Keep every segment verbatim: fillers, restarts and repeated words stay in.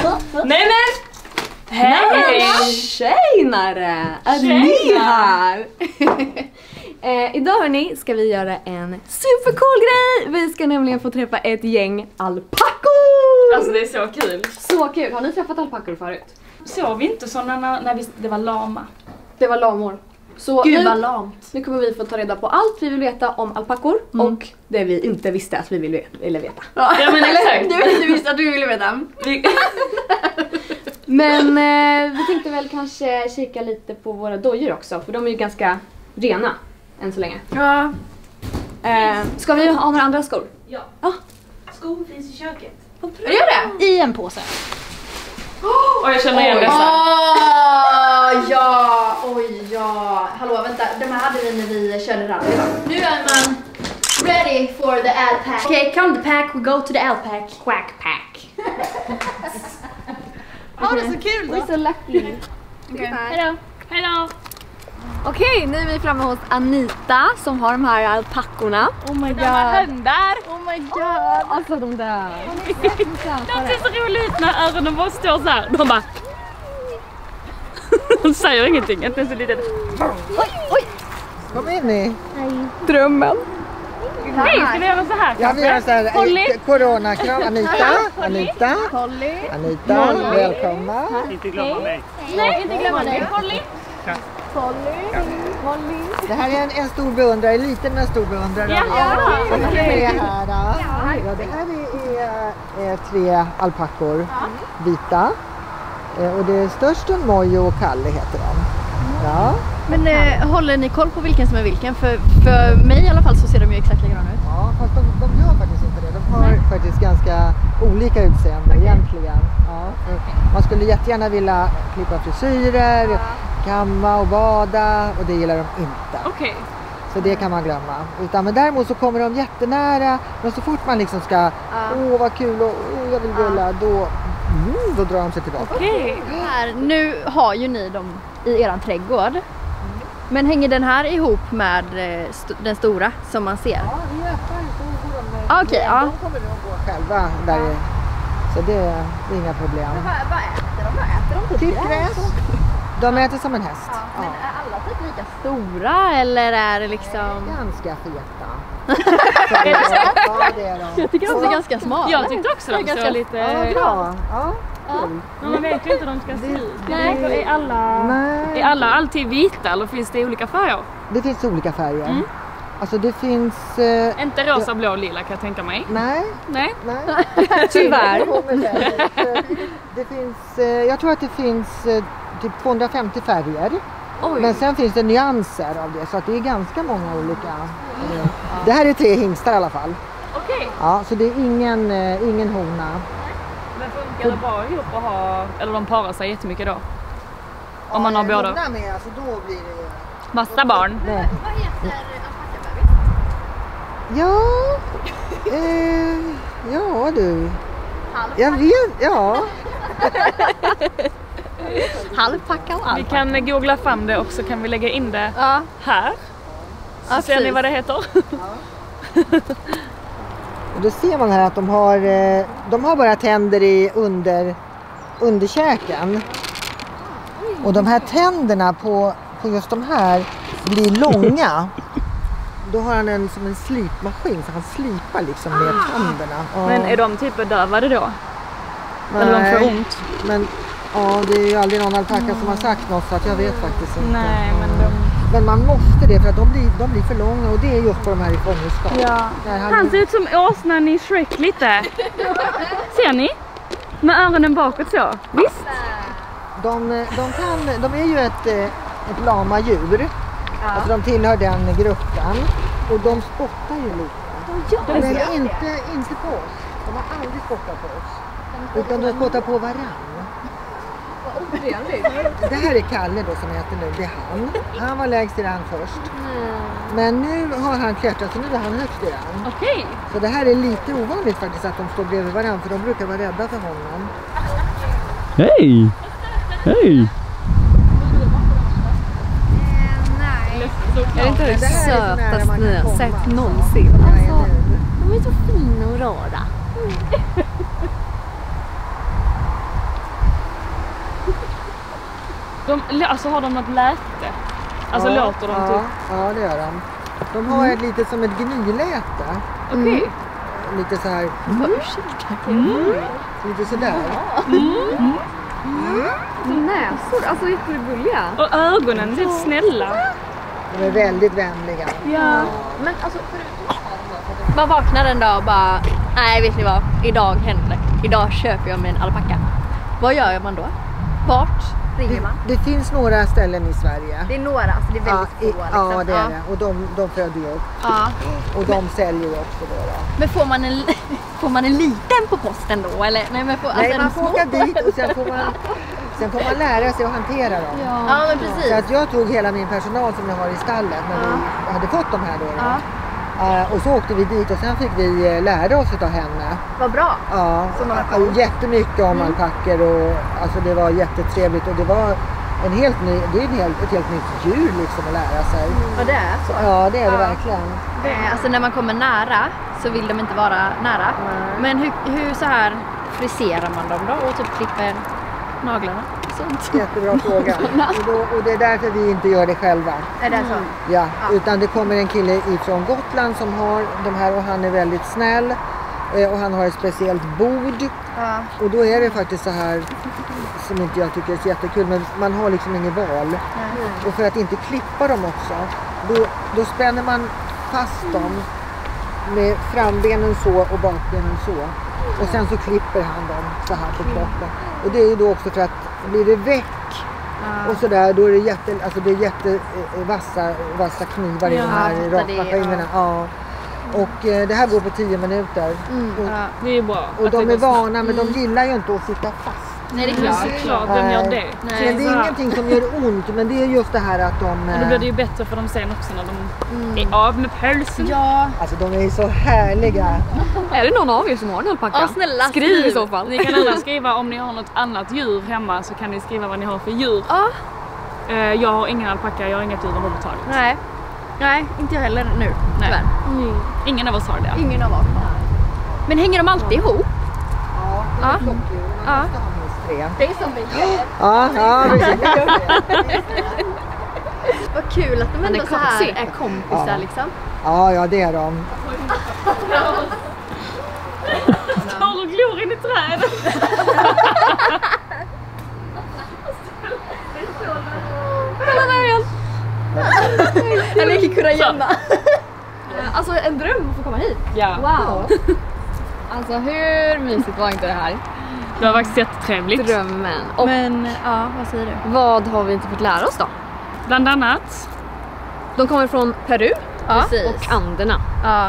Nej men! Hej! Tjenare! Är ni här? eh, idag hörni ska vi göra en supercool grej. Vi ska nämligen få träffa ett gäng alpackor. Alltså det är så kul. Så kul. Har ni träffat alpackor förut? Såg vi inte sådana när, när vi, det var lama? Det var lamor. Så Gud nu, vad lamt. nu kommer vi få ta reda på allt vi vill veta om alpackor mm. och det vi inte visste att vi ville, ville veta. Ja men exakt. Du inte visste att du ville veta. Men eh, vi tänkte väl kanske kika lite på våra dojor också, för de är ju ganska rena än så länge. Ja. Eh, ska vi ha några andra skor? Ja. Ah. Skor finns i köket. Är det det? I en påse. Och jag känner igen Åh, dessa. oh, ja, oj ja. Hallå, vänta. De här hade vi när vi körde rally. Nu är man ready for the alpack. Okay, come the pack, we go to the alpack. Quack pack. Ja, oh, det är så kul då. We're so lucky. Okay. Hejdå. Hejdå. Okej, okay, nu är vi framme hos Anita som har de här alpackorna. Oh my god. De har hundar. Oh my god. Alltså de där. De ser så roliga ut när öronen bara står så här. De bara... De säger ingenting, inte ens så litet. Oj, oj. Kom in i. Drömmen. Nej, ska vi göra så här? Ja, vi gör så här. Polly. Coronakram. Anita. Anita. Polly. Anita. Molly. Välkomna. Inte glömma mig. Nej, inte glömma dig. Polly. Polly. Molly. Det här är en, en stor beundrare, liten men stor beundrare. Ja. Så det här är här. Ja. Ja, det här är, är, är tre alpackor. Vita. Eh, Och det är störsten, Mojo och Kalle heter de. Ja. Men eh, håller ni koll på vilken som är vilken? För, för mig i alla fall så ser de ju exakt likadana ut. Ja, fast de, de gör faktiskt inte det. De har Nej. faktiskt ganska olika utseende okay. egentligen. Ja, man skulle jättegärna vilja klippa frisyrer, ja. kamma och bada, och det gillar de inte. Okej. Okay. Så det kan man glömma. Utan, men däremot så kommer de jättenära, men så fort man liksom ska, åh ja. oh, vad kul och oh, jag vill gulla, då, mm, då drar de sig tillbaka. Okej. Okay. Här, nu har ju ni dem i eran trädgård. Men hänger den här ihop med st den stora som man ser? Ja, vi öppnar så går de. Okej, okay, ja. De kommer nog gå själva där. Ja. Så det, det är inga problem. Men vad, vad äter de? Vad äter de? Typ gräs. De äter som en häst. Ja, men ja. är alla typ lika stora eller är det liksom... Ganska feta. Så, ja, det är de. Jag tycker de är ganska smart. Jag tyckte också de ganska såg lite... Ja, bra. Ja. Ja. Men man vet ju inte hur de ska se ut. Nej. Är alla, Nej. är alla alltid vita eller finns det olika färger? Det finns olika färger. Mm. Alltså det finns... Eh, inte rosa, ja. blå, lila kan jag tänka mig. Nej. Nej. Nej. Tyvärr. Det finns... Eh, jag tror att det finns eh, typ tvåhundrafemtio färger. Oj. Men sen finns det nyanser av det, så att det är ganska många olika. Eh, det här är tre hingstar i alla fall. Okej. Okay. Ja, så det är ingen, eh, ingen hona. Men funkar det bra ihop att ha, eller de parar sig jättemycket då? Om ja, man har båda. Hona med, alltså då blir det... Massa barn. Nej. Vad heter alpackabebis? Ja, eh, ja du. Halv. Jag vet, ja. Halvpacka och alpacka. Vi kan googla fram det och så kan vi lägga in det ja. här. Så ja, ser ni vad det heter? Ja. Och då ser man här att de har, de har bara tänder i under, underkäken. Och de här tänderna på, på just de här blir långa. Då har han en som en slipmaskin så han slipar liksom med tänderna. Ja. Men är de typ bedövade då? Nej, eller de får ont? Men ja, det är ju aldrig någon alpacka mm. som har sagt något, så att jag vet faktiskt inte. Nej, men de... Men man måste det för att de blir, de blir för långa, och det är just på de här i fångenskap. Ja. Han, han ser ut som åsnan i Shrek lite. Ser ni? Med öronen bakåt så. Visst? De, de, kan, de är ju ett, ett lama djur. Ja. Alltså de tillhör den gruppen. Och de spottar ju lite. Ja, men inte, inte på oss. De har aldrig spottat på oss. Utan de spottar på varann. Det här är Kalle då som heter nu, det är han. Han var lägst i rang först. Men nu har han klättrat, så nu är han högst i rang. Okej. Så det här är lite ovanligt faktiskt att de står bredvid varandra, för de brukar vara rädda för honom. Hej! Hej! Nej. Är det inte det, det sötaste ni har sett någonsin? Alltså, de är så fina och rara. De, alltså har de något läte? Alltså ja, låter de ja, typ? Ja, det gör de. De har ett litet som ett gnyläte. Okej. Okay. Lite så här. Vad ursäkta. Mm. Lite sådär. Mm. Mm. Näsor, alltså jättegulliga. Och ögonen, det är snälla. De är väldigt vänliga. Ja. Men alltså man vaknar en dag och bara, nej vet ni vad, idag händer det. Idag köper jag mig en alpacka. Vad gör man då? Vart ringer man? Det, det finns några ställen i Sverige. Det är några, alltså det är väldigt ja, få i, liksom. Ja, det är ja. det. Och de, de föder ju upp. Ja. Och de säljer ju också då. då. Men får man, en, får man en liten på posten då? Eller? Nej, men får, Nej, alltså man får små. åka dit och sen får man, sen får man lära sig att hantera dem. Ja, ja men precis. Så att jag tog hela min personal som jag har i stallet när Ja. vi hade fått de här då. då. Ja. Uh, och så åkte vi dit och sen fick vi uh, lära oss av henne. Vad bra. Ja, Så man har uh, jättemycket om Mm. alpackor och alltså det var jättetrevligt och det var en helt ny, det är en helt, ett helt nytt djur liksom att lära sig. Ja, det är så. Ja, det är det Ja. verkligen. Eh, alltså när man kommer nära så vill de inte vara nära. Men hur, hur så här friserar man dem då och typ klipper naglarna? Sånt. Jättebra fråga. Och, då, och det är därför vi inte gör det själva. Är det så? Ja, utan det kommer en kille ifrån Gotland som har de här och han är väldigt snäll. eh, Och han har ett speciellt bord. Ja. Och då är det faktiskt så här som inte jag tycker är så jättekul, men man har liksom ingen val. Och för att inte klippa dem också, då, då spänner man fast dem med frambenen så och bakbenen så. Och sen så klipper han dem så här på kroppen. Och det är ju då också för att blir det väck och sådär, då är det jätte, alltså det är jätte eh, vassa, vassa knivar i Ja, de här det, rakmaskinerna. Ja. Och eh, det här går på tio minuter. Och, Ja. Det är bra. och att de det är går snabbt. vana, men de gillar ju inte att sitta fast. Nej, det är Ja, klart. såklart. Vem gör det? Nej. Så det är ingenting som gör ont, men det är just det här att de... Och då blir det ju bättre för dem sen också när de är av med pälsen. Ja. Alltså de är ju så härliga. Är det någon av er som har en alpacka? Ja, snälla, skriv skriv. i så fall. Ni kan alla skriva om ni har något annat djur hemma, så kan ni skriva vad ni har för djur. Ja. Eh, Jag har ingen alpacka, jag har inget djur överhuvudtaget. Nej. Nej, inte jag heller nu. Nej. Tyvärr. Ingen av oss har det. Ingen av oss. Men hänger de alltid ihop? Ja, det är Ja. flockdjur. Man Ja. måste ha minst tre. Det är som vi gör. Ja, ja, precis. Vad kul att de Men ändå det så här kan se. är kompisar Ja. liksom. Ja, ja, det är de. Står och glor in i trädet. Jag leker kurragömma. Alltså en dröm att få komma hit. Ja, Wow. Alltså hur mysigt var inte det här? det var faktiskt jättetrevligt. Drömmen. Och Men ja, vad säger du? vad har vi inte fått lära oss då? Bland annat. De kommer från Peru Ja. och Anderna. Ja.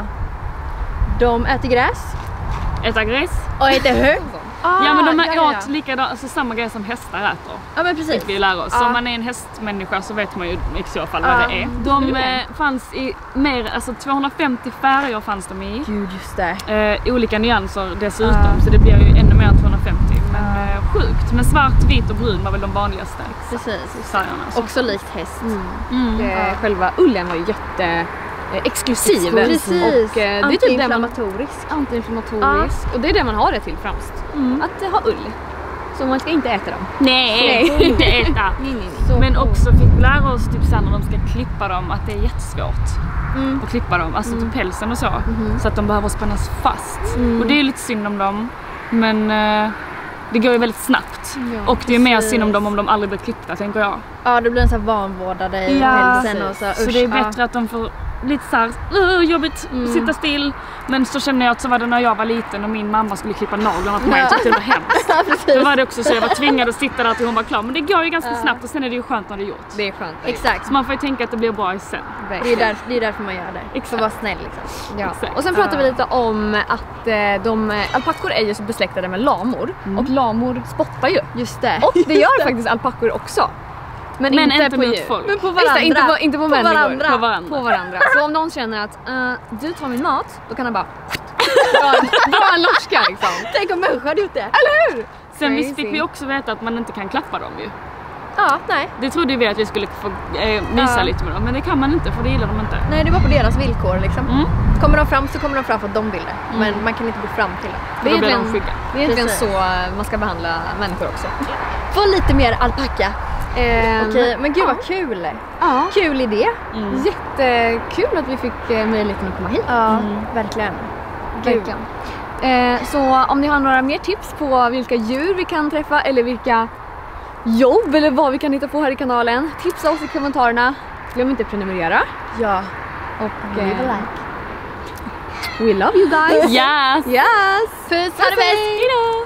De äter gräs Äta gräs. och äter hö. Ja, men de är ja, ja, ja. åt likadant, alltså samma grej som hästar äter. Ja, men precis. Fick vi lära oss. Så Ja. om man är en hästmänniska så vet man ju i så fall Ja. vad det är. De eh, fanns i mer, alltså tvåhundrafemtio färger fanns de i. Gud, just det. Eh, olika nyanser dessutom, Ja. så det blir ju ännu mer än tvåhundrafemtio. Men eh, sjukt. Men svart, vit och brun var väl de vanligaste Precis. färgerna. Så. Också likt häst. Mm. Eh, Själva ullen var ju jätte eh, exklusiv. Precis. Och eh, det är typ det man, Antiinflammatorisk. antiinflammatorisk. Och det är det man har det till främst. Mm. Att eh, ha ull. Så man ska inte äta dem. Nej, Nej. inte äta. Nej, nej, nej. Men också fick vi lära oss typ sen när de ska klippa dem att det är jättesvårt Mm. att klippa dem, alltså till pälsen och så. Så att de behöver spännas fast. Och det är lite synd om dem, men eh, det går ju väldigt snabbt. Ja, Och det är mer precis. synd om dem om de aldrig blir klippta, tänker jag. Ja, det blir en sån här vanvårdade i Ja, hälsen och så. Så usch, det är ja. bättre att de får lite såhär, uh, jobbigt, sitta still. Men så känner jag att så var det när jag var liten och min mamma skulle klippa naglarna på mig. Jag tyckte det var hemskt. Ja, precis. Då var det också så jag var tvingad att sitta där till hon var klar. Men det går ju ganska snabbt och sen är det ju skönt när det är gjort. Det är skönt. Exakt. Så man får ju tänka att det blir bra i sen. Det är, där, det är därför man gör det. Exakt. För att vara snäll liksom. Ja. Exakt. Och sen pratar vi lite om att eh, de, alpackor är ju så besläktade med lamor. Och lamor spottar ju. Just det. Och det gör faktiskt alpackor också. Men, Men inte, inte på mot djur. folk. Men på Just det, varandra. inte på, inte på, På människor. varandra. På varandra. På varandra. Så om någon känner att uh, du tar min mat, då kan han bara dra en, dra en lorska liksom. Tänk om människor hade gjort det. Eller hur? Sen Crazy. visst fick vi också veta att man inte kan klappa dem ju. Ja, nej. Det trodde vi att vi skulle få eh, mysa Ja. lite med dem, men det kan man inte för det gillar de inte. Nej, det var på deras villkor liksom. Mm. Kommer de fram så kommer de fram för att de vill det. Men man kan inte gå fram till dem. För då blir de egentligen- skygga. Det är egentligen Precis. så man ska behandla människor också. få lite mer alpacka. Ehm, Okej, men gud ja. vad kul. Ja. Kul idé. Mm. Jättekul att vi fick eh, möjligheten att komma hit. Ja, mm. verkligen. Gud. Verkligen. Eh, så om ni har några mer tips på vilka djur vi kan träffa eller vilka jobb eller vad vi kan hitta på här i kanalen, tipsa oss i kommentarerna. Glöm inte att prenumerera. Ja. Och Leave a eh, like. we love you guys. Yes! Yes! Puss, ha det bäst! Hejdå!